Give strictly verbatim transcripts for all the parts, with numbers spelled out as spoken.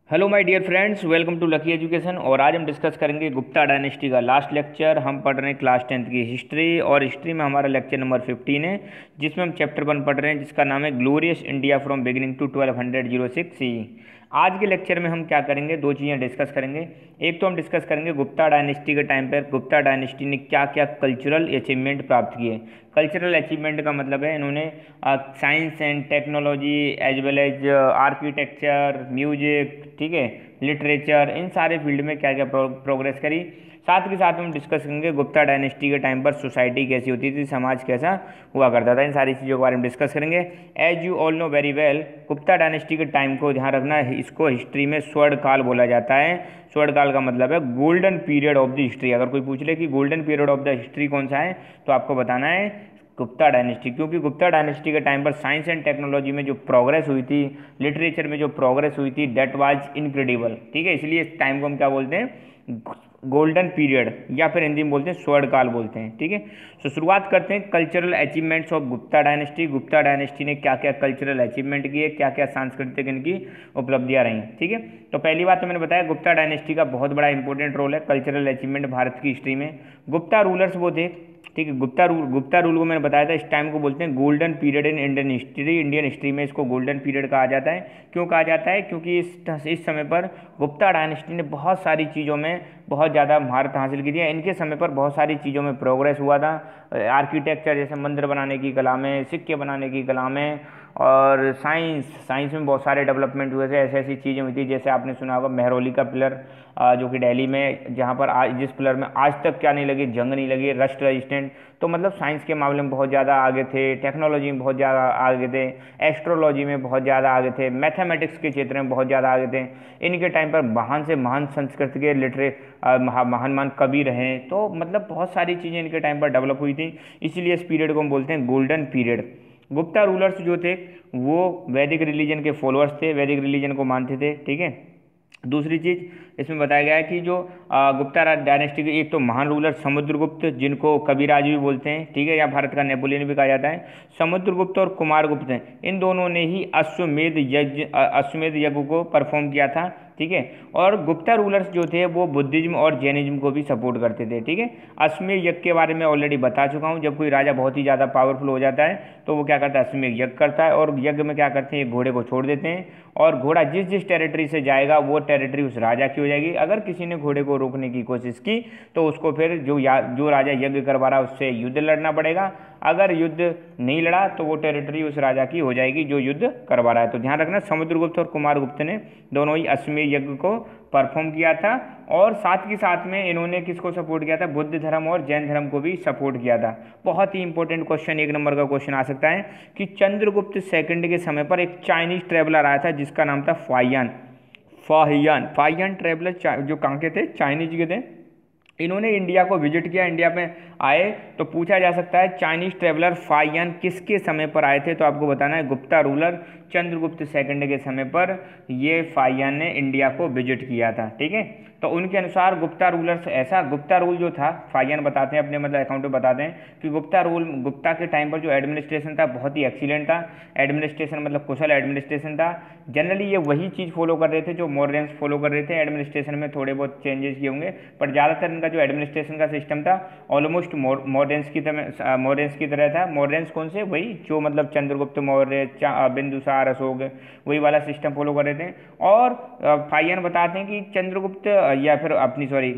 Hello my dear friends, welcome to lucky education. और आज हम डिस्कस करेंगे गुप्ता डायनेस्टी का लास्ट लेक्चर। हम पढ़ रहे हैं क्लास टेंथ की हिस्ट्री, और हिस्ट्री में हमारा लेक्चर नंबर फिफ्टीन है, जिसमें हम चैप्टर वन पढ़ रहे हैं, जिसका नाम है glorious India from beginning to twelve hundred zero six C. आज के लेक्चर में हम क्या करेंगे, दो चीज़ें डिस्कस करेंगे। एक तो हम डिस्कस करेंगे गुप्ता डायनेस्टी के टाइम पर गुप्ता डायनेस्टी ने क्या क्या कल्चरल अचीवमेंट प्राप्त किए। कल्चरल अचीवमेंट का मतलब है इन्होंने science and technology as well as architecture, music, ठीक है, लिटरेचर, इन सारे फील्ड में क्या क्या प्रो, प्रोग्रेस करी। साथ के साथ हम डिस्कस करेंगे गुप्ता डायनेस्टी के टाइम पर सोसाइटी कैसी होती थी, समाज कैसा हुआ करता था। इन सारी चीज़ों के बारे में डिस्कस करेंगे। As you all know very well, Gupta dynasty के टाइम को ध्यान रखना है, इसको हिस्ट्री में स्वर्ण काल बोला जाता है। स्वर्ण काल का मतलब है golden period of the history. अगर कोई पूछ ले कि golden period of the history कौन सा है, तो आपको बताना है गुप्ता डायनेस्टी, क्योंकि गुप्ता डायनेस्टी के टाइम पर साइंस एंड टेक्नोलॉजी में जो प्रोग्रेस हुई थी, लिटरेचर में जो प्रोग्रेस हुई थी, दैट वाज इनक्रेडिबल। ठीक है, इसलिए इस टाइम को हम क्या बोलते हैं, गोल्डन पीरियड, या फिर हिंदी में बोलते हैं स्वर्ण काल बोलते हैं। ठीक है, तो शुरुआत करते हैं cultural achievements of Gupta dynasty. Gupta dynasty ने क्या क्या कल्चरल अचीवमेंट किए, क्या क्या सांस्कृतिक इनकी उपलब्धियां रहीं। ठीक है, तो पहली बात तो मैंने बताया गुप्ता डायनेस्टी का बहुत बड़ा इंपॉर्टेंट रोल है कल्चरल अचीवमेंट भारत की हिस्ट्री में। गुप्ता रूलर्स वो थे, ठीक है, गुप्ता रूल गुप्ता रूल को मैंने बताया था, इस टाइम को बोलते हैं golden period in Indian history. Indian history में इसको गोल्डन पीरियड कहा जाता है। क्यों कहा जाता है? क्योंकि इस इस समय पर गुप्ता डायनेस्टी ने बहुत सारी चीज़ों में बहुत ज़्यादा महारत हासिल की थी। इनके समय पर बहुत सारी चीज़ों में प्रोग्रेस हुआ था। आर्किटेक्चर जैसे मंदिर बनाने की कला में, सिक्के बनाने की कला में, और साइंस साइंस में बहुत सारे डेवलपमेंट हुए थे। ऐसी ऐसी चीज़ें हुई थी, जैसे आपने सुना होगा मेहरौली का पिलर, जो कि दिल्ली में, जहाँ पर आज जिस पिलर में आज तक क्या नहीं लगी, जंग नहीं लगी, रस्ट रेजिस्टेंट। तो मतलब साइंस के मामले में बहुत ज़्यादा आगे थे, टेक्नोलॉजी में बहुत ज़्यादा आगे थे, एस्ट्रोलॉजी में बहुत ज़्यादा आगे थे, मैथमेटिक्स के क्षेत्र में बहुत ज़्यादा आगे थे। इनके टाइम पर महान से महान संस्कृत के लिटरे महान महान कवि रहे। तो मतलब बहुत सारी चीज़ें इनके टाइम पर डेवलप हुई थी, इसीलिए इस पीरियड को हम बोलते हैं गोल्डन पीरियड। गुप्ता रूलर्स जो थे वो वैदिक रिलीजन के फॉलोअर्स थे, वैदिक रिलीजन को मानते थे। ठीक है, दूसरी चीज़ इसमें बताया गया है कि जो गुप्ता डायनेस्टी के एक तो महान रूलर समुद्रगुप्त, जिनको कविराज भी बोलते हैं, ठीक है, या भारत का नेपोलियन भी कहा जाता है, समुद्रगुप्त और कुमारगुप्त हैं, इन दोनों ने ही अश्वमेध यज्ञ अश्वमेध यज्ञ को परफॉर्म किया था। ठीक है, और गुप्ता रूलर्स जो थे वो बुद्धिज्म और जैनिज्म को भी सपोर्ट करते थे। ठीक है, अश्वमेध यज्ञ के बारे में ऑलरेडी बता चुका हूँ। जब कोई राजा बहुत ही ज़्यादा पावरफुल हो जाता है तो वो क्या करता है, अश्वमेध यज्ञ करता है, और यज्ञ में क्या करते हैं, घोड़े को छोड़ देते हैं, और घोड़ा जिस जिस टेरिटरी से जाएगा वो टेरिटरी उस राजा की हो जाएगी। अगर किसी ने घोड़े को रोकने की कोशिश की तो उसको फिर जो या जो राजा यज्ञ करवा रहा है उससे युद्ध लड़ना पड़ेगा। अगर युद्ध नहीं लड़ा तो वो टेरिटरी उस राजा की हो जाएगी जो युद्ध करवा रहा है। तो ध्यान रखना, समुद्रगुप्त और कुमारगुप्त ने दोनों ही अश्वमेध यज्ञ को परफॉर्म किया था, और साथ के साथ में इन्होंने किसको सपोर्ट किया था, बुद्ध धर्म और जैन धर्म को भी सपोर्ट किया था। बहुत ही इंपॉर्टेंट क्वेश्चन, एक नंबर का क्वेश्चन आ सकता है कि चंद्रगुप्त सेकंड के समय पर एक चाइनीज ट्रेवलर आया था जिसका नाम था फाहियान फाहियान फाहियान ट्रेवलर जो कहाँ के थे, चाइनीज के थे। इन्होंने इंडिया को विजिट किया, इंडिया में आए, तो पूछा जा सकता है चाइनीज ट्रेवलर फाहियान किसके समय पर आए थे। तो आपको बताना है गुप्ता रूलर चंद्रगुप्त सेकंड के समय पर ये फाहियान ने इंडिया को विजिट किया था। ठीक है, तो उनके अनुसार गुप्ता रूलर्स ऐसा गुप्ता रूल जो था, फाहियान बताते हैं अपने मतलब अकाउंट में बताते हैं कि गुप्ता रूल गुप्ता के टाइम पर जो एडमिनिस्ट्रेशन था बहुत ही एक्सीलेंट था। एडमिनिस्ट्रेशन मतलब कुशल एडमिनिस्ट्रेशन था। जनरली ये वही चीज़ फॉलो कर रहे थे जो मॉडर्न्स फॉलो कर रहे थे। एडमिनिस्ट्रेशन में थोड़े बहुत चेंजेस किए होंगे, पर ज़्यादातर इनका जो एडमिनिस्ट्रेशन का सिस्टम था ऑलमोस्ट मॉडर्न्स की तरह मॉडर्न्स की तरह था। मॉडर्न्स कौन से, वही जो मतलब चंद्रगुप्त मौर्य, बिंदुसार, अशोक, वही वाला सिस्टम फॉलो कर रहे थे। और फाहियान बताते हैं कि चंद्रगुप्त या फिर अपनी सॉरी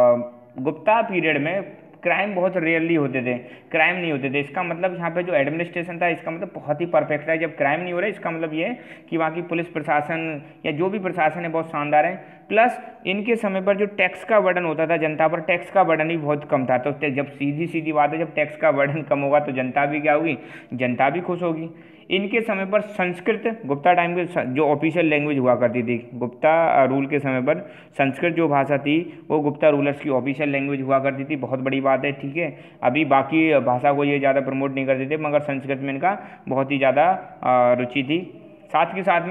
गुप्ता पीरियड में क्राइम बहुत रेयरली होते थे, क्राइम नहीं होते थे। इसका मतलब यहाँ पे जो एडमिनिस्ट्रेशन था इसका मतलब बहुत ही परफेक्ट है। जब क्राइम नहीं हो रहा है इसका मतलब ये है कि वहाँ की पुलिस प्रशासन या जो भी प्रशासन है बहुत शानदार है। प्लस इनके समय पर जो टैक्स का बर्डन होता था जनता पर, टैक्स का बर्डन भी बहुत कम था। तो जब सीधी सीधी बात है, जब टैक्स का बर्डन कम होगा तो जनता भी क्या होगी, जनता भी खुश होगी। इनके समय पर संस्कृत, गुप्ता टाइम के जो ऑफिशियल लैंग्वेज हुआ करती थी, गुप्ता रूल के समय पर संस्कृत जो भाषा थी वो गुप्ता रूलर्स की ऑफिशियल लैंग्वेज हुआ करती थी। बहुत बड़ी बात है। ठीक है, अभी बाकी भाषा को ये ज़्यादा प्रमोट नहीं करते थे, मगर संस्कृत में इनका बहुत ही ज़्यादा रुचि थी। साथ के साथ में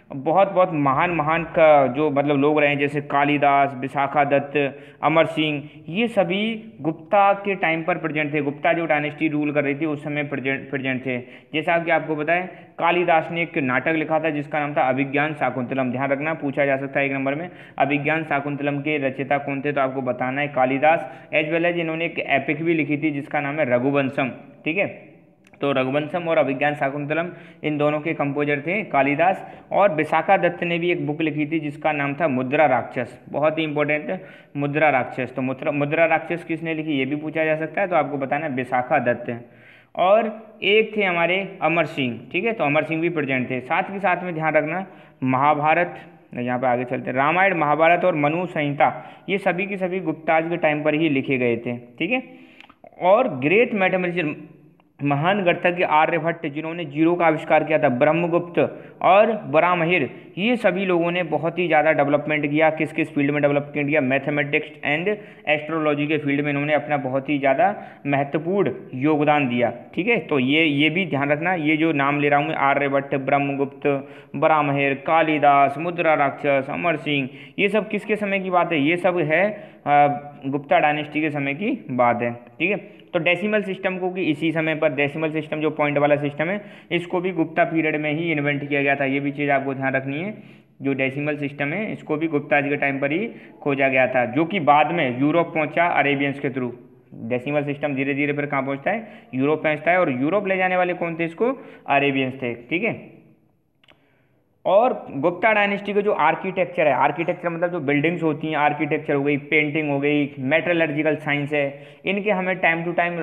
बहुत बहुत महान महान का जो मतलब लोग रहे हैं, जैसे कालिदास, विशाखा दत्त, अमर सिंह, ये सभी गुप्ता के टाइम पर प्रेजेंट थे। गुप्ता जो डायनेस्टी रूल कर रही थी उस समय प्रेजेंट प्रेजेंट थे। जैसा कि आपको पता है, कालिदास ने एक नाटक लिखा था जिसका नाम था अभिज्ञान शाकुंतलम। ध्यान रखना, पूछा जा सकता है एक नंबर में, अभिज्ञान शाकुंतलम के रचयिता कौन थे, तो आपको बताना है कालिदास। एज वेल एज इन्होंने एक एपिक भी लिखी थी जिसका नाम है रघुवंशम। ठीक है, तो रघुवंशम और अभिज्ञान शाकुंतलम इन दोनों के कंपोजर थे कालिदास। और विशाखा दत्त ने भी एक बुक लिखी थी जिसका नाम था मुद्रा राक्षस, बहुत ही इंपॉर्टेंट है मुद्रा राक्षस। तो मुद्रा मुद्रा राक्षस किसने लिखी ये भी पूछा जा सकता है, तो आपको बताना है विशाखा दत्त। और एक थे हमारे अमर सिंह। ठीक है, तो अमर सिंह भी प्रेजेंट थे। साथ के साथ में ध्यान रखना, महाभारत, यहाँ पे आगे चलते हैं, रामायण, महाभारत और मनु संहिता, ये सभी की सभी गुप्ताज के टाइम पर ही लिखे गए थे। ठीक है, और ग्रेट मैथमेटिशियन, महान गणितज्ञ आर्यभट्ट जिन्होंने जीरो का आविष्कार किया था, ब्रह्मगुप्त और बरामहिर, ये सभी लोगों ने बहुत ही ज़्यादा डेवलपमेंट किया। किस किस फील्ड में डेवलपमेंट किया, मैथमेटिक्स एंड एस्ट्रोलॉजी के फील्ड में इन्होंने अपना बहुत ही ज़्यादा महत्वपूर्ण योगदान दिया। ठीक है, तो ये ये भी ध्यान रखना, ये जो नाम ले रहा हूँ मैं, आर्यभट्ट, ब्रह्मगुप्त, बरामहिर, कालिदास, मुद्रा राक्षस, अमर सिंह, ये सब किसके समय की बात है, ये सब है गुप्ता डायनेस्टी के समय की बात है। ठीक है, तो डेसिमल सिस्टम को कि इसी समय पर, डेसिमल सिस्टम जो पॉइंट वाला सिस्टम है, इसको भी गुप्ता पीरियड में ही इन्वेंट किया गया था। ये भी चीज़ आपको ध्यान रखनी है, जो डेसिमल सिस्टम है इसको भी गुप्ता जी के टाइम पर ही खोजा गया था, जो कि बाद में यूरोप पहुंचा अरेबियंस के थ्रू। डेसिमल सिस्टम धीरे धीरे फिर कहाँ पहुंचता है, यूरोप पहुंचता है, और यूरोप ले जाने वाले कौन थे इसको, अरेबियंस थे। ठीक है, और गुप्ता डायनेस्टी का जो आर्किटेक्चर है, आर्किटेक्चर मतलब जो बिल्डिंग्स होती हैं, आर्किटेक्चर हो गई, पेंटिंग हो गई, मेटलर्जिकल साइंस है, इनके हमें टाइम टू टाइम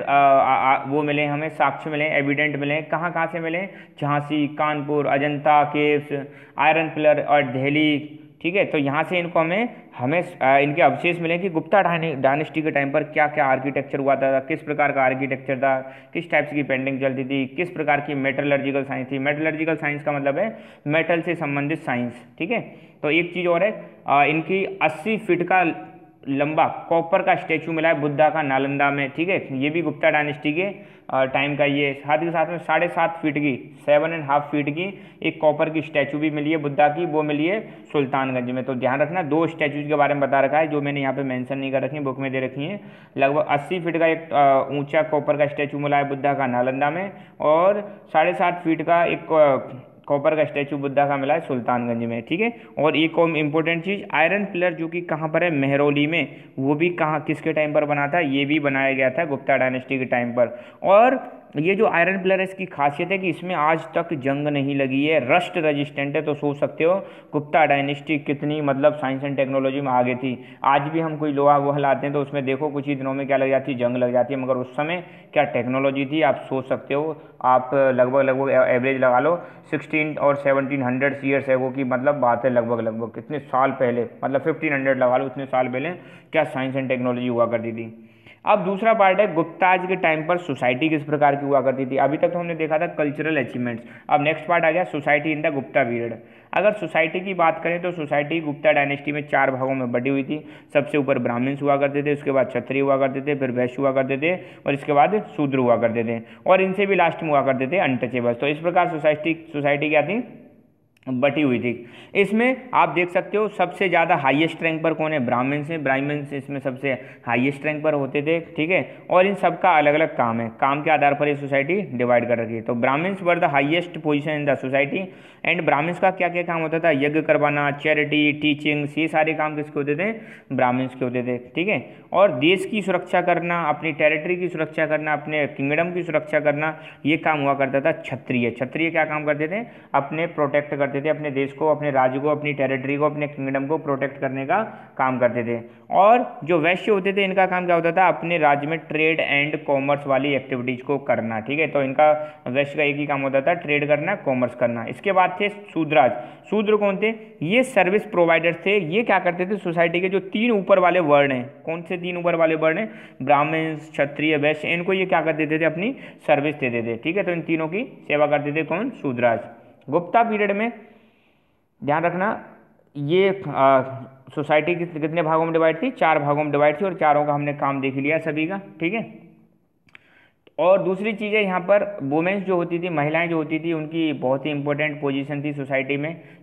वो मिले, हमें साक्ष्य मिले, एविडेंट मिले। कहाँ कहाँ से मिले, Jhansi, Kanpur, Ajanta caves, iron pillar और दिल्ली। ठीक है, तो यहाँ से इनको हमें हमें इनके अवशेष मिले कि गुप्ता डायनेस्टी के टाइम पर क्या क्या आर्किटेक्चर हुआ था, किस प्रकार का आर्किटेक्चर था, किस टाइप की पेंटिंग चलती थी, किस प्रकार की मेटलर्जिकल साइंस थी। मेटलर्जिकल साइंस का मतलब है मेटल से संबंधित साइंस। ठीक है, तो एक चीज़ और है, इनकी अस्सी फीट का लंबा कॉपर का स्टैचू मिला है बुद्धा का नालंदा में। ठीक है, ये भी गुप्ता डायनेस्टी के टाइम का ये। साथ के साथ में साढ़े सात फीट की, सेवन एंड हाफ फीट की एक कॉपर की स्टैचू भी मिली है बुद्धा की, वो मिली है सुल्तानगंज में। तो ध्यान रखना, दो स्टैचूज के बारे में बता रखा है जो मैंने यहाँ पे मेंशन नहीं कर रखी है, बुक में दे रखी है। लगभग अस्सी फीट का एक ऊंचा कॉपर का स्टैचू मिला है बुद्धा का नालंदा में, और साढ़े सात फीट का एक कॉपर का स्टैचू बुद्धा का मिला है सुल्तानगंज में। ठीक है, और एक और इम्पोर्टेंट चीज़, आयरन पिलर जो कि कहाँ पर है, मेहरौली में, वो भी कहाँ किसके टाइम पर बना था, ये भी बनाया गया था गुप्ता डायनेस्टी के टाइम पर। और ये जो आयरन पिलर है इसकी खासियत है कि इसमें आज तक जंग नहीं लगी है, रस्ट रेजिस्टेंट है। तो सोच सकते हो गुप्ता डायनेस्टी कितनी मतलब साइंस एंड टेक्नोलॉजी में आगे थी। आज भी हम कोई लोहा वोहा लाते हैं तो उसमें देखो कुछ ही दिनों में क्या लग जाती है, जंग लग जाती है, मगर उस समय क्या टेक्नोलॉजी थी आप सोच सकते हो। आप लगभग लगभग एवरेज लगा लो सिक्सटीन और सेवनटीन हंड्रेड ईयर्स है वो की मतलब बात है, लगभग लगभग कितने साल पहले, मतलब फिफ्टीन हंड्रेड लगा लो, इतने साल पहले क्या साइंस एंड टेक्नोलॉजी हुआ करती थी। अब दूसरा पार्ट है गुप्ताज के टाइम पर सोसाइटी किस प्रकार की हुआ करती थी। अभी तक तो हमने देखा था कल्चरल अचीवमेंट्स, अब नेक्स्ट पार्ट आ गया society in the Gupta period. अगर सोसाइटी की बात करें तो सोसाइटी गुप्ता डायनेस्टी में चार भागों में बटी हुई थी। सबसे ऊपर ब्राह्मण्स हुआ करते थे, उसके बाद क्षत्रिय हुआ करते थे, फिर वैश्य हुआ करते थे, और इसके बाद शूद्र हुआ करते थे, और इनसे भी लास्ट में हुआ करते थे अनटचेबल्स। तो इस प्रकार सोसाइटी सोसाइटी क्या थी, बटी हुई थी। इसमें आप देख सकते हो सबसे ज़्यादा हाईएस्ट रैंक पर कौन है, ब्राह्मण्स हैं। ब्राह्मण्स इसमें सबसे हाईएस्ट रैंक पर होते थे। ठीक है, और इन सबका अलग अलग काम है, काम के आधार पर ये सोसाइटी डिवाइड कर रखी है। तो Brahmins were the highest position in the society, and Brahmins का क्या क्या काम होता था, यज्ञ करवाना, चैरिटी, टीचिंग्स, ये सारे काम किसके होते थे, ब्राह्मण्स के होते थे। ठीक है, और देश की सुरक्षा करना, अपनी टेरिटरी की सुरक्षा करना, अपने किंगडम की सुरक्षा करना, ये काम हुआ करता था क्षत्रिय। क्षत्रिय क्या काम करते थे, अपने प्रोटेक्ट करते थे अपने देश को, अपने राज्य को, अपनी टेरिटरी को, अपने किंगडम को प्रोटेक्ट करने का काम करते थे। और जो वैश्य होते थे इनका काम क्या होता था, अपने राज्य में ट्रेड एंड कॉमर्स वाली एक्टिविटीज को करना। ठीक है, तो इनका वैश्य का एक ही काम होता था, ट्रेड करना, कॉमर्स करना। इसके बाद थे शूद्राज। शूद्र कौन थे, ये सर्विस प्रोवाइडर थे। ये क्या करते थे, सोसाइटी के जो तीन ऊपर वाले वर्ण हैं, कौन से तीन ऊपर वाले वर्ण हैं, ब्राह्मण, क्षत्रिय, वैश्य, इनको ये क्या कर देते थे, अपनी सर्विस देते थे। ठीक है, तो इन तीनों की सेवा करते थे कौन, शूद्राज। गुप्ता पीरियड में ध्यान रखना ये सोसाइटी कितने भागों में डिवाइड थी, चार भागों में डिवाइड थी, और चारों का हमने काम देख लिया सभी का। ठीक है, और दूसरी चीज़ है यहाँ पर वुमेन्स जो होती थी, महिलाएं जो होती थी, उनकी बहुत ही इंपॉर्टेंट पोजीशन थी सोसाइटी में।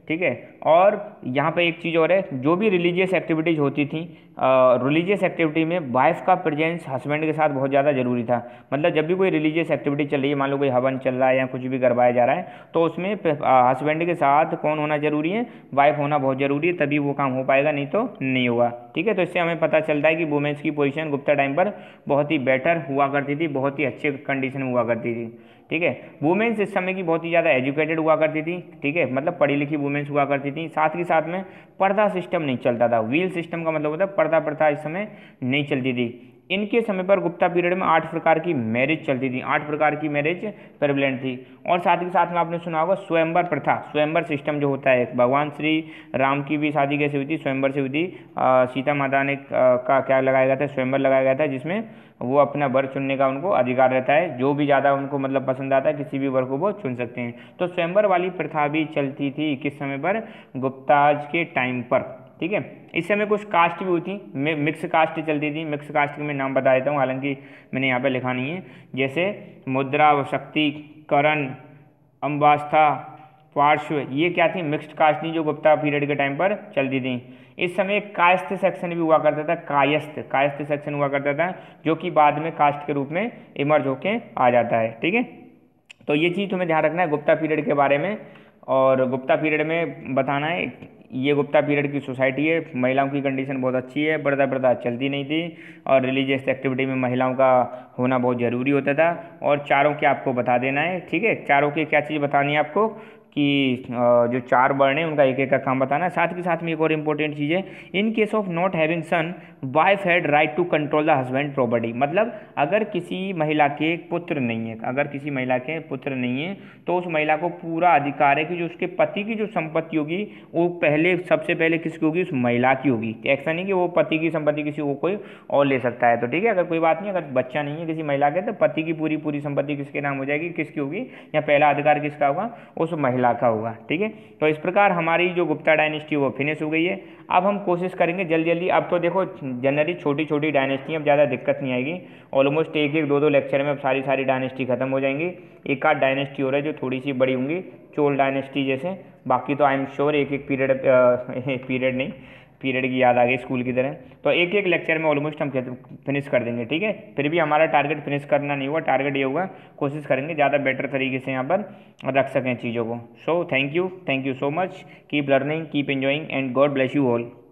ठीक है। और यहाँ पे एक चीज़ और है, जो भी रिलीजियस एक्टिविटीज़ होती थी, रिलीजियस एक्टिविटी में वाइफ का प्रेजेंस हस्बैंड के साथ बहुत ज़्यादा ज़रूरी था। मतलब जब भी कोई रिलीजियस एक्टिविटी चल रही है, मान लो कोई हवन चल रहा है या कुछ भी करवाया जा रहा है, तो उसमें हस्बैंड के साथ कौन होना ज़रूरी है, वाइफ होना बहुत ज़रूरी है, तभी वो काम हो पाएगा, नहीं तो नहीं होगा। ठीक है, तो इससे हमें पता चलता है कि वुमेन्स की पोजीशन गुप्ता टाइम पर बहुत ही बेटर हुआ करती थी, बहुत ही अच्छे कंडीशन में हुआ करती थी। ठीक है, वुमेन्स इस समय की बहुत ही ज़्यादा एजुकेटेड हुआ करती थी। ठीक है, मतलब पढ़ी लिखी वुमेन्स हुआ करती थी। साथ ही साथ में पर्दा सिस्टम नहीं चलता था। व्हील सिस्टम का मतलब होता है पर्दा प्रथा इस समय नहीं चलती थी। इनके समय पर गुप्ता पीरियड में आठ प्रकार की मैरिज चलती थी, आठ प्रकार की मैरिज प्रेवलेंट थी। और साथ ही साथ में आपने सुना होगा स्वयंवर प्रथा, स्वयंवर सिस्टम जो होता है, भगवान श्री राम की भी शादी कैसे हुई थी, स्वयंवर से हुई थी। सीता माता ने का क्या लगाया गया था, स्वयंवर लगाया गया था, जिसमें वो अपना वर चुनने का उनको अधिकार रहता है। जो भी ज़्यादा उनको मतलब पसंद आता है, किसी भी वर को वो चुन सकते हैं। तो स्वयंवर वाली प्रथा भी चलती थी किस समय पर, गुप्ताज के टाइम पर। ठीक है, इस समय कुछ कास्ट भी हुई थी, मिक्स कास्ट चलती थी। मिक्स कास्ट के मैं नाम बता देता हूँ, हालांकि मैंने यहाँ पे लिखा नहीं है। जैसे मुद्रा, शक्ति, करण, अम्बास्था, पार्श्व, ये क्या थी, मिक्स्ड कास्ट थी जो गुप्ता पीरियड के टाइम पर चलती थी। इस समय एक कायस्थ सेक्शन भी हुआ करता था, कायस्थ कायस्थ सेक्शन हुआ करता था, जो कि बाद में कास्ट के रूप में इमर्ज होके आ जाता है। ठीक है, तो ये चीज़ तुम्हें ध्यान रखना है गुप्ता पीरियड के बारे में। और गुप्ता पीरियड में बताना है, ये गुप्ता पीरियड की सोसाइटी है, महिलाओं की कंडीशन बहुत अच्छी है, पर्दा प्रथा चलती नहीं थी, और रिलीजियस एक्टिविटी में महिलाओं का होना बहुत ज़रूरी होता था। और चारों के आपको बता देना है। ठीक है, चारों की क्या चीज़ बतानी है आपको, कि जो चार वर्ण हैं उनका एक एक का काम बताना है। साथ के साथ में एक और इम्पोर्टेंट चीज़ है, in case of not having son, wife had right to control the husband property. मतलब अगर किसी महिला के पुत्र नहीं है, अगर किसी महिला के पुत्र नहीं है, तो उस महिला को पूरा अधिकार है कि जो उसके पति की जो संपत्ति होगी वो पहले सबसे पहले किसकी होगी, उस महिला की होगी। ऐसा नहीं कि वो पति की संपत्ति किसी को कोई और ले सकता है। तो ठीक है, अगर कोई बात नहीं, अगर बच्चा नहीं है किसी महिला के, तो पति की पूरी पूरी संपत्ति किसके नाम हो जाएगी, किसकी होगी, या पहला अधिकार किसका होगा, उस महिला का होगा। ठीक है, तो इस प्रकार हमारी जो गुप्ता डायनेस्टी वो फिनिश हो गई है। अब हम कोशिश करेंगे जल्दी जल्दी, अब तो देखो जनरली छोटी छोटी डायनेस्टी, अब ज़्यादा दिक्कत नहीं आएगी। ऑलमोस्ट एक एक दो दो लेक्चर में अब सारी सारी डायनेस्टी खत्म हो जाएंगी। एक आध डायनेस्टी हो रहा है जो थोड़ी सी बड़ी होंगी, चोल डायनेस्टी जैसे। बाकी तो आई एम श्योर एक एक पीरियड पीरियड नहीं पीरियड की याद आ गई स्कूल की तरह, तो एक एक लेक्चर में ऑलमोस्ट हम फिनिश कर देंगे। ठीक है, फिर भी हमारा टारगेट फिनिश करना नहीं हुआ, टारगेट ये होगा, कोशिश करेंगे ज़्यादा बेटर तरीके से यहाँ पर रख सकें चीज़ों को। So thank you, thank you so much, keep learning, keep enjoying, and God bless you all.